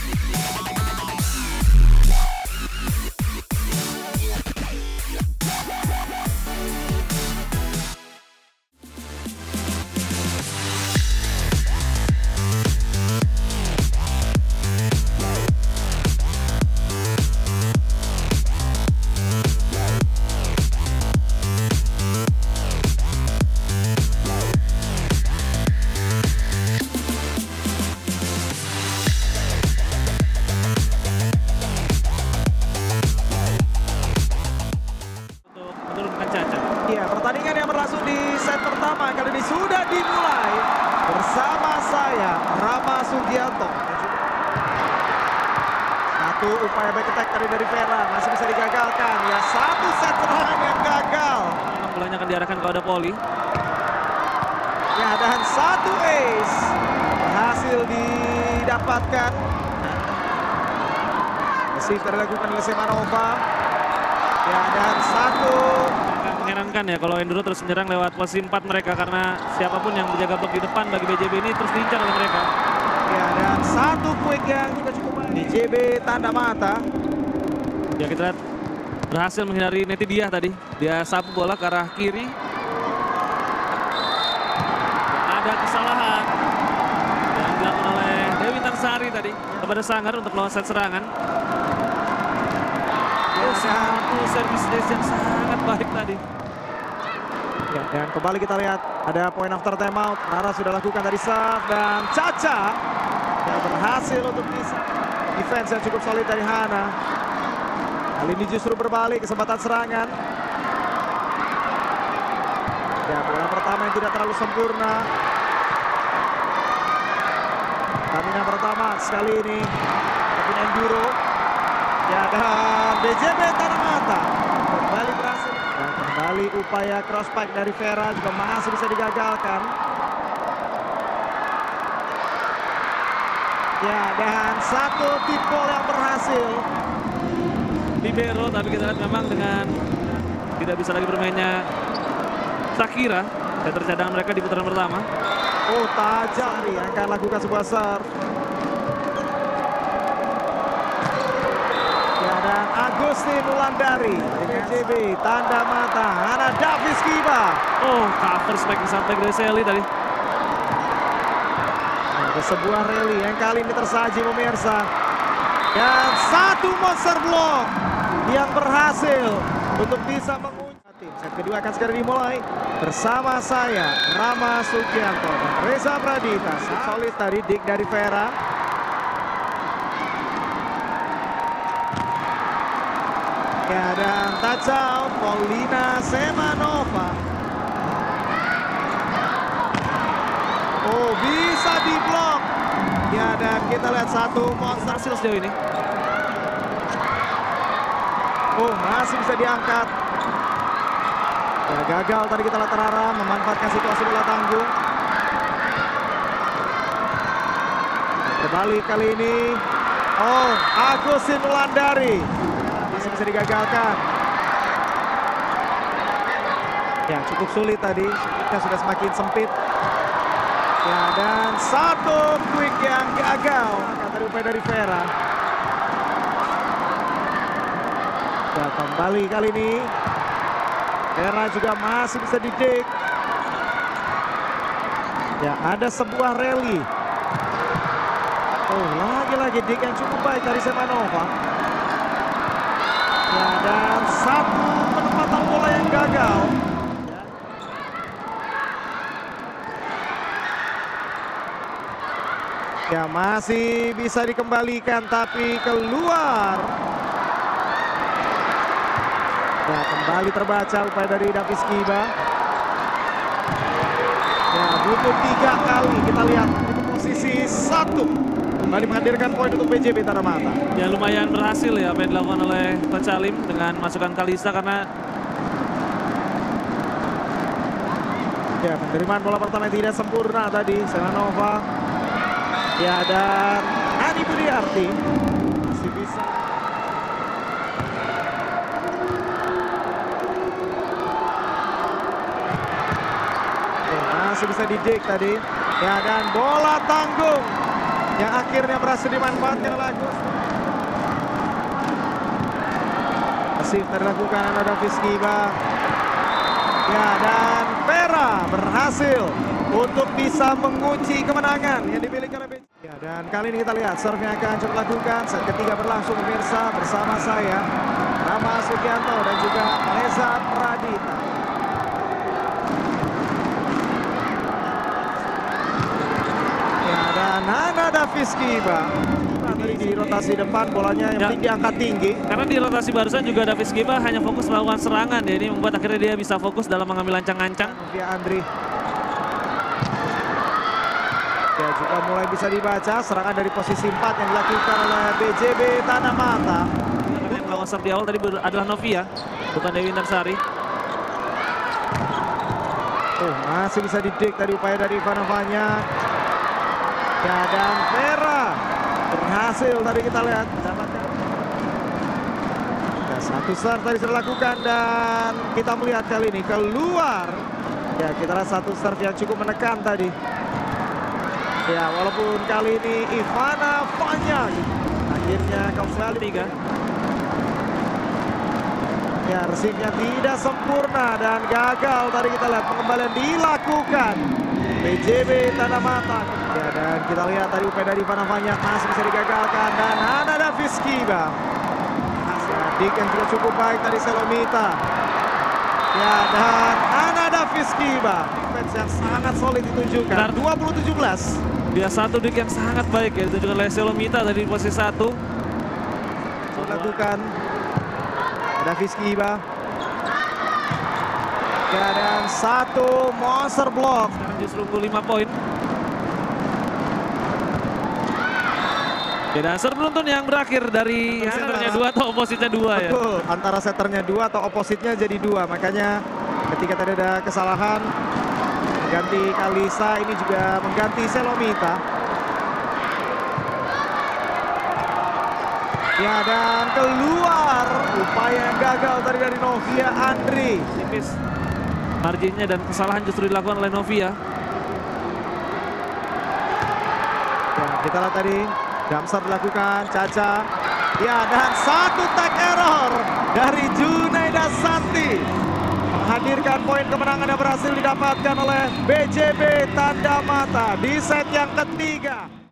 Iya, pertandingan yang berlangsung di set pertama kali ini sudah dimulai bersama saya, Rama Sugianto. Satu upaya back attack dari Vera masih bisa digagalkan. Ya, satu set serangan yang gagal. Bolanya akan diarahkan kepada Poli. Ya, dan satu ace berhasil didapatkan. Masih dilakukan oleh Semanova. Ya, dan satu. Menyenangkan ya kalau Enduro terus menyerang lewat posisi 4 mereka, karena siapapun yang menjaga blok di depan bagi BJB ini terus diincar oleh mereka. Ya, dan satu quick yang juga cukup baik. BJB tanda mata. Ya, kita lihat berhasil menghindari Netidiah tadi. Dia sapu bola ke arah kiri. Dan ada kesalahan yang dilakukan oleh Dewi Tangsari tadi kepada Sanggar untuk melawan set serangan. Satu service dash yang sangat baik tadi. Ya, dan kembali kita lihat ada poin after timeout. Nara sudah lakukan tadi serve dan Caca yang berhasil untuk bisa defense yang cukup solid dari Hana. Kali ini justru berbalik kesempatan serangan. Ya, bola pertama yang tidak terlalu sempurna. Stamina pertama sekali ini tapi Enduro. Ya, dan BJB tanda mata kembali berhasil. Dan kembali upaya cross pack dari Vera juga masih bisa digagalkan. Ya, dan satu tip ball yang berhasil. Libero, tapi kita lihat memang dengan tidak bisa lagi bermainnya Shakira dan tercadangan mereka di putaran pertama. Oh, tajam nih akan lakukan sebuah serve. Dan Agustin Wulandari dengan JB tanda mata. Hana Davis Kiba. Oh, cover spike sampai dari Sally tadi. Ada sebuah rally yang kali ini tersaji pemirsa. Dan satu monster block yang berhasil untuk bisa mengunci. Set kedua akan segera dimulai bersama saya, Rama Sugianto dan Reza Pradita. Solid tadi dik dari Vera. Ya, dan touchdown Paulina Semanova. Oh, bisa diblok. Ya, dan kita lihat satu monster hasil sejauh ini. Oh, masih bisa diangkat. Ya, gagal tadi kita lihat Rara memanfaatkan situasi bola tanggung. Berbalik kali ini. Oh, Agustin Wulandari. Bisa digagalkan. Ya, cukup sulit tadi. Kita sudah semakin sempit. Ya, dan satu quick yang gagal. Kata upaya dari Vera. Ya, kembali kali ini. Vera juga masih bisa didik. Ya, ada sebuah rally. Oh, lagi-lagi dik yang cukup baik dari Semanova. Ya, dan satu penempatan bola yang gagal. Ya, masih bisa dikembalikan tapi keluar. Ya, kembali terbaca upaya dari Davis Kiba. Ya, butuh 3 kali kita lihat itu posisi 1. Kembali menghadirkan poin untuk BJB tanda mata. Ya, lumayan berhasil ya apa yang dilakukan oleh Coach Salim dengan masukan Kalista, karena ya, penerimaan bola pertama yang tidak sempurna tadi Semanova. Ya, dan Hani Budiarti masih bisa. Ya, masih bisa didik tadi. Ya, dan bola tanggung yang akhirnya berhasil dimanfaatkan oleh Agus. Masih dilakukan oleh Davis Giba. Ya, dan Vera berhasil untuk bisa mengunci kemenangan yang dimiliki oleh BJB. Ya, dan kali ini kita lihat serve yang akan coba lakukan. Set ketiga berlangsung pemirsa, bersama saya Rama Sugianto dan juga Reza Pradita. Ya, dan Nana Davis Giba di rotasi depan, bolanya yang diangkat tinggi. Karena di rotasi barusan juga Davis Giba hanya fokus melakukan serangan ya. Ini membuat akhirnya dia bisa fokus dalam mengambil ancang-ancang. Via Andri. Ya, juga mulai bisa dibaca serangan dari posisi 4 yang dilakukan oleh BJB Tanah Mata. Yang melakukan serve di awal tadi adalah Novia, bukan Dewi Intarsari. Oh, masih bisa didik tadi upaya dari Ivana Vanya. Ya, dan Vera berhasil tadi kita lihat dapatkan. Ya, satu serve tadi sudah dilakukan dan kita melihat kali ini keluar. Ya, kita lihat satu serve yang cukup menekan tadi. Ya, walaupun kali ini Ivana Vanya akhirnya kembali 3. Ya, resipnya tidak sempurna dan gagal tadi kita lihat pengembalian dilakukan BJB Tanah Mata. Ya, dan kita lihat tadi upaya dari Ivana Vanya masih bisa digagalkan dan Nana Davis Giba. Dik yang juga cukup baik tadi Selomita. Ya, dan Nana Davis Giba. Defense yang sangat solid ditunjukkan. 20-17. Dia satu dik yang sangat baik ya, ditunjukkan oleh Selomita tadi di posisi 1. Lakukan Davis Giba. Ya, dan satu monster block. Sekarang justru 5 poin. Ya, dan serve beruntun yang berakhir dari setternya 2 atau opositnya 2 ya. Betul, antara setternya 2 atau opositnya jadi 2. Makanya ketika tadi ada kesalahan ganti Kalisa, ini juga mengganti Selomita. Ya, dan keluar upaya yang gagal tadi dari Novia Andri. Tipis marginnya dan kesalahan justru dilakukan oleh Novia. Ya, kita lihat tadi Damsar dilakukan, Caca. Ya, dan satu tag error dari Junaida Santi menghadirkan poin kemenangan yang berhasil didapatkan oleh BJB Tanda Mata di set yang ketiga.